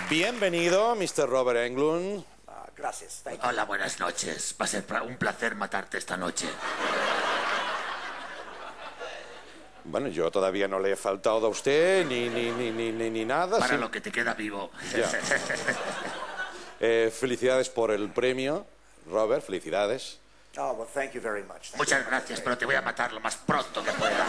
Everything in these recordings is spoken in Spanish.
Bienvenido, Mr. Robert Englund. Gracias. Hola, buenas noches. Va a ser un placer matarte esta noche. Bueno, yo todavía no le he faltado a usted ni nada. Para lo que te queda vivo. Ya. Felicidades por el premio, Robert, felicidades. Oh, well, thank you very much. Muchas gracias, pero te voy a matar lo más pronto que pueda.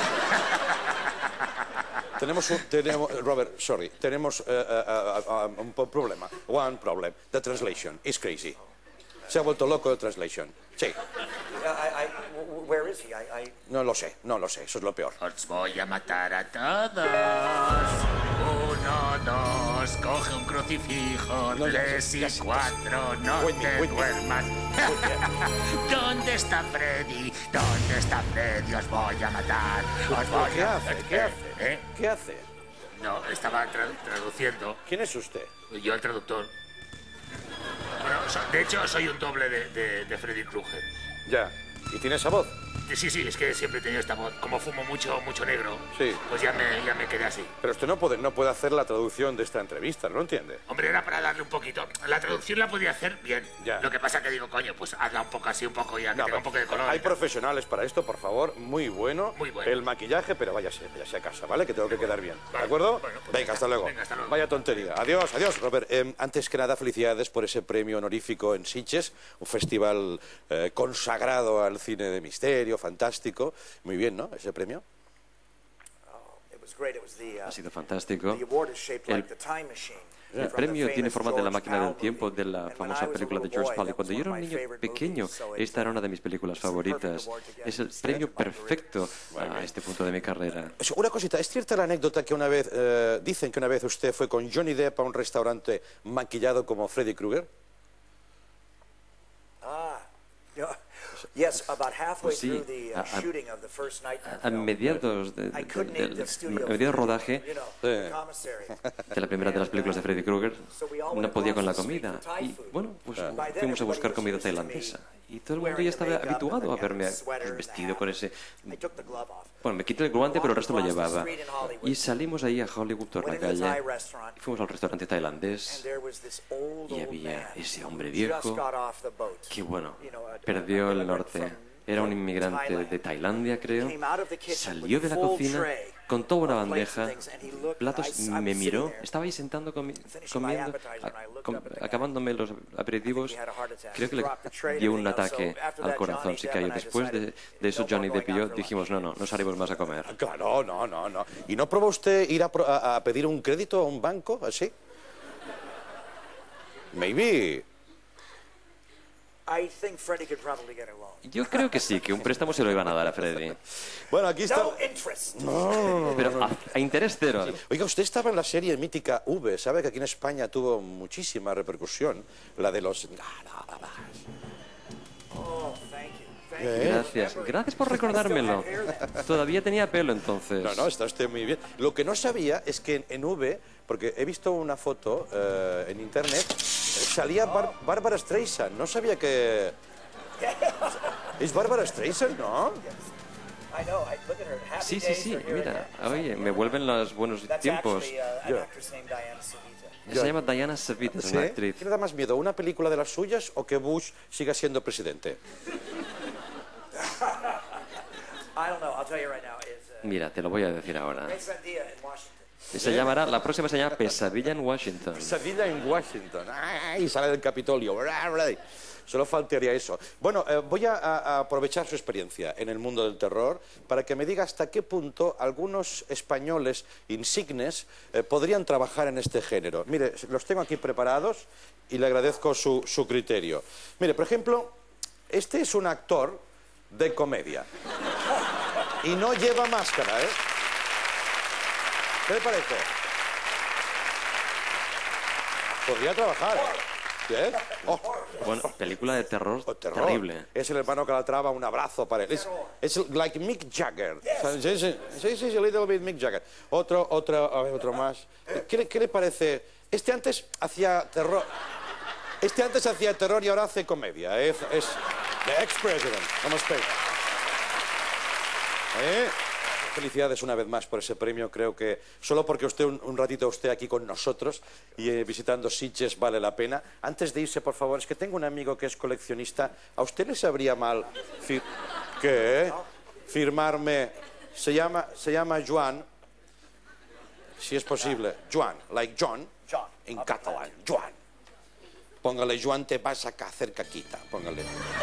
Tenemos, Robert, sorry, tenemos un problema. One problem. The translation is crazy. Se ha vuelto loco el translation. Sí. Where is he? No lo sé, eso es lo peor. Os voy a matar a todos. 1, 2, coge un crucifijo. No, 3 y 4, no te duermas. ¿Dónde está Freddy? ¿Dónde está Freddy? Os voy a matar. Os voy ¿Qué a... hace? ¿Qué hace? ¿Eh? ¿Qué hace? No, estaba traduciendo. ¿Quién es usted? Yo el traductor. Bueno, de hecho soy un doble de Freddy Krueger. Ya. ¿Y tiene esa voz? Sí, es que siempre he tenido esta voz. Como fumo mucho negro, sí, pues ya me quedé así. Pero usted no puede hacer la traducción de esta entrevista, ¿no entiende? Hombre, era para darle un poquito. La traducción la podía hacer bien. Ya. Lo que pasa que digo, coño, pues hazla un poco así, un poco ya, que tenga un poco de color. Hay profesionales para esto, por favor, muy bueno. Muy bueno. El maquillaje, pero váyase a casa, ¿vale? Que tengo que quedar bien. Vale. ¿De acuerdo? Bueno, pues venga, hasta luego. Venga, hasta luego. Vaya tontería. Adiós, Robert. Antes que nada, felicidades por ese premio honorífico en Sitges, un festival consagrado al cine de misterio, fantástico. Muy bien, ¿no? Ese premio. Ha sido fantástico. El premio tiene forma de la máquina del tiempo de la famosa película de George Pal. Y cuando yo era un niño pequeño, esta era una de mis películas favoritas. Es el premio perfecto a este punto de mi carrera. Una cosita, ¿es cierta la anécdota que una vez, dicen que una vez usted fue con Johnny Depp a un restaurante maquillado como Freddy Krueger? Pues sí, a mediados del rodaje de la primera de las películas de Freddy Krueger, no podía con la comida. Y bueno, pues fuimos a buscar comida tailandesa. Y todo el mundo ya estaba habituado a verme vestido con ese... Bueno, me quité el guante, pero el resto lo llevaba. Y salimos ahí a Hollywood, por la calle, y fuimos al restaurante tailandés, y había ese hombre viejo que, bueno, perdió el norte. Era un inmigrante de Tailandia, creo. Salió de la cocina con toda una bandeja, platos, me miró. Estaba ahí sentado comiendo, acabándome los aperitivos. Creo que le dio un ataque al corazón, se cayó. Después de eso, Johnny Depp y yo dijimos, no salimos más a comer. Claro, no. ¿Y no probó usted ir a pedir un crédito a un banco, así? Maybe... Yo creo que sí, que un préstamo se lo iban a dar a Freddy. Bueno, aquí está... No. Pero a interés cero. Oiga, usted estaba en la serie mítica V. Sabe que aquí en España tuvo muchísima repercusión. La de los... Gracias por recordármelo. Todavía tenía pelo entonces. No, está usted muy bien. Lo que no sabía es que en V, porque he visto una foto en internet, salía Barbara Streisand. No sabía que... ¿Es Barbara Streisand, no? Sí, mira, oye, me vuelven los buenos tiempos. Se llama Diana Savita, es una actriz. ¿Qué le da más miedo, una película de las suyas o que Bush siga siendo presidente? Mira, te lo voy a decir ahora. La próxima se llama Pesadilla en Washington. Pesadilla en Washington. ¡Ay! Sale del Capitolio. Solo faltaría eso. Bueno, voy a aprovechar su experiencia en el mundo del terror para que me diga hasta qué punto algunos españoles insignes podrían trabajar en este género. Mire, los tengo aquí preparados y le agradezco su criterio. Mire, por ejemplo, este es un actor de comedia y no lleva máscara, ¿eh? ¿Qué le parece? Podría trabajar, ¿eh? Oh. Bueno, película de terror, terrible. Es el hermano Calatrava, un abrazo para él. Es like Mick Jagger. Sí, a little bit Mick Jagger. Otro más. ¿Qué le parece? Este antes hacía terror y ahora hace comedia. Es the ex-president. Vamos a ver. felicidades una vez más por ese premio. Creo que solo porque usted un ratito esté aquí con nosotros y visitando Sitges vale la pena. Antes de irse, por favor, es que tengo un amigo que es coleccionista. ¿A usted le sabría mal ¿qué? Firmarme? Se llama Joan. Si es posible. Joan, like John, en catalán. Joan. Póngale, Joan, te vas a hacer caquita. Póngale.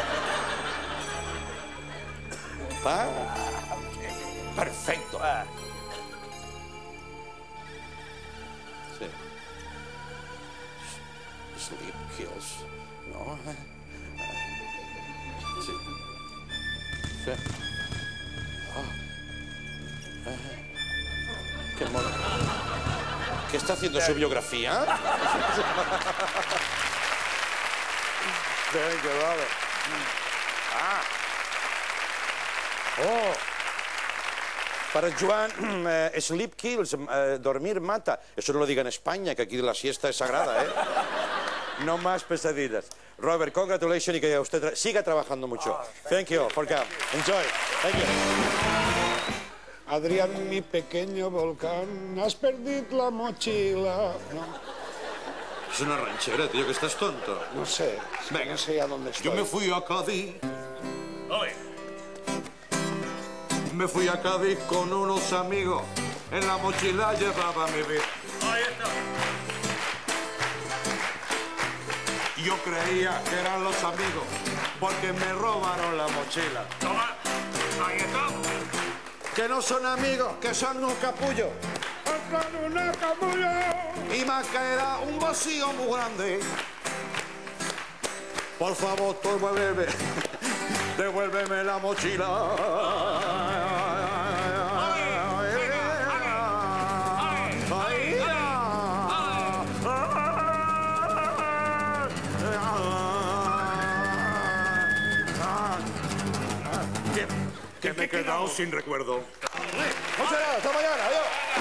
¿Va? Perfecto. Sí. Sleep kills. ¿No? Sí. Sí. Qué mono. ¿Qué está haciendo su biografía? Thank you, Robert. Oh. Para Joan, sleep kills, dormir mata. Eso no lo diga en España, que aquí la siesta es sagrada, ¿eh? No más pesadillas. Robert, congratulations y que usted siga trabajando mucho. Thank you for coming. Enjoy. Thank you. Adrián, mi pequeño volcán, has perdido la mochila. No. Es una ranchera, tío, que estás tonto. No sé, venga, no sé a dónde estoy. Yo me fui a Cádiz. Me fui a Cádiz con unos amigos. En la mochila llevaba mi vida. Ahí está. Yo creía que eran los amigos porque me robaron la mochila. Toma, ahí está. Que no son amigos, que son unos capullos. Son unos capullos. Y me queda un vacío muy grande. Por favor, devuélveme la mochila. Que me he quedado sin recuerdo. Hasta mañana, adiós.